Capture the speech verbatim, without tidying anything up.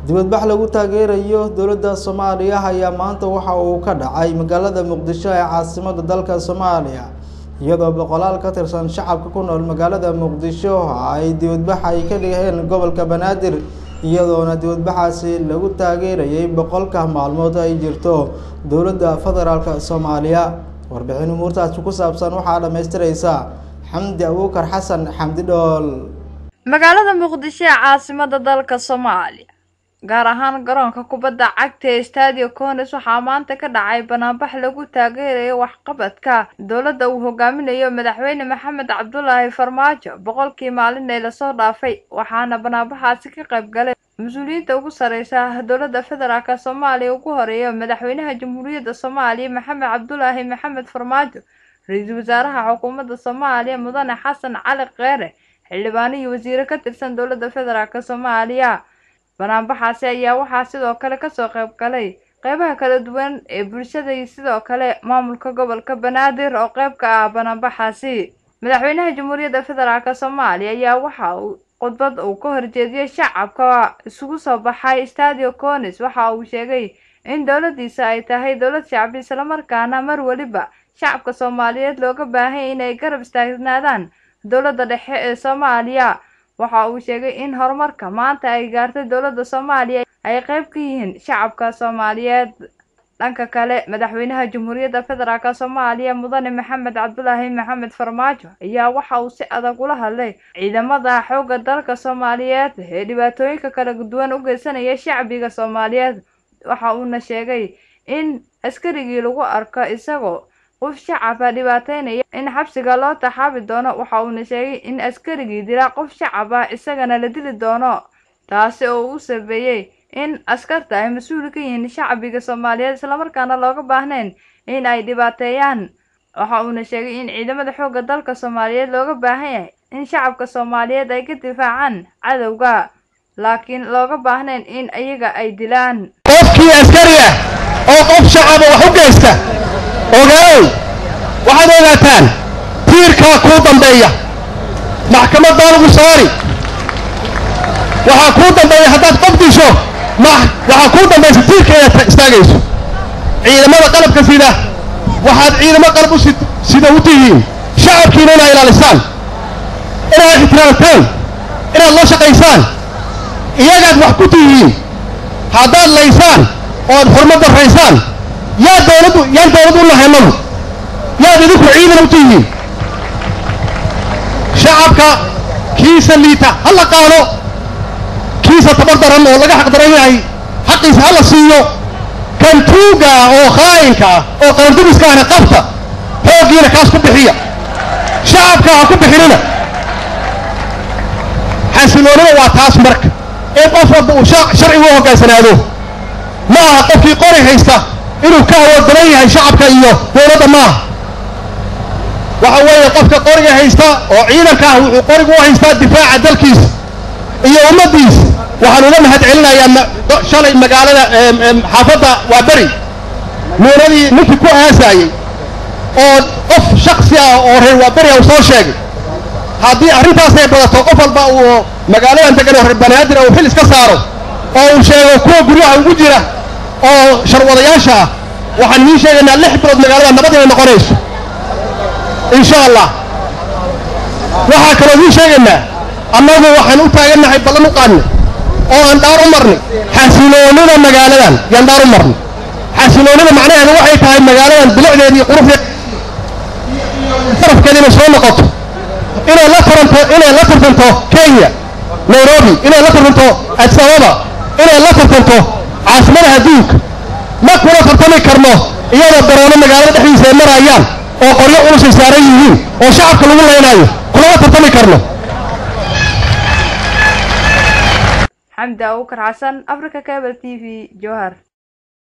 dibadbax lagu taageerayo dowladda Soomaaliya ayaa maanta waxa uu ka dhacay magaalada Muqdisho ee caasimadda dalka Soomaaliya iyadoo boqolaal ka tirsan shacabka ku nool magaalada Muqdisho ay dibadbax ay ka dhigeen gobolka Banaadir iyadoona dibadbaxaasi lagu taageerayay boqolka maalmood ay jirto dowladda federaalka Soomaaliya warbixin umuurtaas ku saabsan waxa dhameystiraysa Xamdi Abuukar Xasan Xamdi Dhool magaalada Muqdisho ee caasimadda dalka Soomaaliya gaar ahaan garoonka kubadda cagta ee Stadio Kones waxa maanta ka dhacay banaanbax lagu taageerayo waxqabadka dowladda uu hogaaminayo madaxweyne Maxamed Cabdullaahi Farmaajo boqolkii maalin ee la soo dhaafay waxaana banaanbaxaasi ka qayb galay mas'uuliyiinta ugu sareysa dowladda federaalka Soomaaliya ugu horeeyo madaxweynaha Jamhuuriyadda Soomaaliya Maxamed Cabdullaahi Maxamed Farmaajo ra'iisul wasaaraha xukuumadda Soomaaliya Mudane Xasan Cali Kheyre xildhibaan iyo wasiir ka tirsan dowladda federaalka Soomaaliya banaanbaxaasi ayaa waxaa sidoo kale ka soo qayb galay qaybaha kala duwan ee bulshada iyo sidoo kale maamulka gobolka Banaadir oo qayb ka ah banaanbaxaasi madaxweynaha Jamhuuriyadda Federaalka Soomaaliya ayaa waxa uu khudbad uu ka horjeediyay shacabka isugu soo baxay Stadio Kones waxa uu sheegay in dowladdiisa ay tahay dowlad shacbi isla markaana mar waliba shacabka Soomaaliyeed looga baahan yahay inay garab istaagnaadaan dowladda dhexe ee Soomaaliya waxa uu sheegay in horumarka maanta ay gaartay dowladda Soomaaliya ay qayb ka yihiin shacabka Soomaaliyeed dhanka kale madaxweynaha Jamhuuriyadda Federaalka Soomaaliya Mudane Maxamed Cabdullaahi Maxamed Farmaajo ayaa waxa uu si adag ula hadlay ciidamada xoogga dalka Soomaaliyeed ee dhibaatooyinka kala duwan u geysanaya shacbiga Soomaaliyeed waxa uu sheegay in askarigii lagu arko isagoo qof shacab ah dhibaateynaya in xabsiga loo taxaabi doono waxa uu sheegay in askarigii dila qof shacab ah isagana la dili doono taasi oo uu sabeeyay in askarta ay mas'uul ka yihiin shacbiga Soomaaliyeed isla markaana looga baahneen in ay dhibaateeyaan waxa uu sheegay in ciidamada xoogga dalka Soomaaliyeed looga baahan yahay in shacabka Soomaaliyeed ay ka difaacaan cadawga laakiin looga baahneen in ayaga ay dilaan qofkii askari ah oo qof shacab ah wax u geysta ogaay waxaad ogaataan tiirka ku dambeeya maxkamadda lagu saari waxa ku dambeeya haddaad qof disho waxa ku dambeeya tiirka inaad istaagayso ciidamada qalabka sida waxaad ciidamo qalab u sida u tihiin shacabkiina inay ilaalisaan inaad ixtiraamtaan inaad la shaqaysaan iyagaad wax ku tihiin haddaad laysaan ood xurmad daraysaan yaa dowladdu yaa dowladdu la helno yaa idinku ciidan u tihiin shacabka kiisa liita hal qaado kiisa tabardaran oo laga xaq daran yahay xaqiisa hal siiyo kan tuuga oo khaayinka oo qaandubiskaana qabta hoogiina kaas ku bixiya shacabka ha ku bixinina xasiloonida waa taas marka in qof walba uu sharciga u hoggaansanaado ma aha qofkii qori haysta inuu ka awood badan yahay shacabka iyo dowladda ma waxa weeye qofka qoriga haysta oo ciidanka ah wuxuu qorigu u haystaa difaaca dalkiisa iyo ummadiisa waxaan uga mahad celinayaa shalay magaalada xaafadda waa bari nuuradii ninkii ku aasaayay oo qof shakhsi ah oo reer waa bari uu soo sheegay haddii arrintaas ay badato qof walba uu magaaladan degan oo reer Banaadir uu xil iska saaro oo uu sheego kuwa guryaha ugu jira oo sharwadayaasha ah waxaan nii sheegaynaa lix bilood magaalada nabad ay noqonayso insha Allah waxa kale oo sheegaynaa annagu waxaan u taaganahay ballan u qaadnay oo aan dhaar u marnay xasiloonida magaaladan yaan dhaar u marnay xasiloonida macnaheedu waxay tahay magaaladan bilicdeeda iyo quruxdeeda farafkeeda soo noqoto inay la taranto inay la tartanto Kenya Nairobi inay la tartanto Addis Ababa inay la tartanto caasimada adduunka ma kula tartami karno iyadoo daroona magaalada dhexdiisa ay marayaan oo qoryo culus saaran yihiin oo shacabka lagu leenayo kula tartami karno Xamdi Abuukar Xasan Africa Cable T V Johar.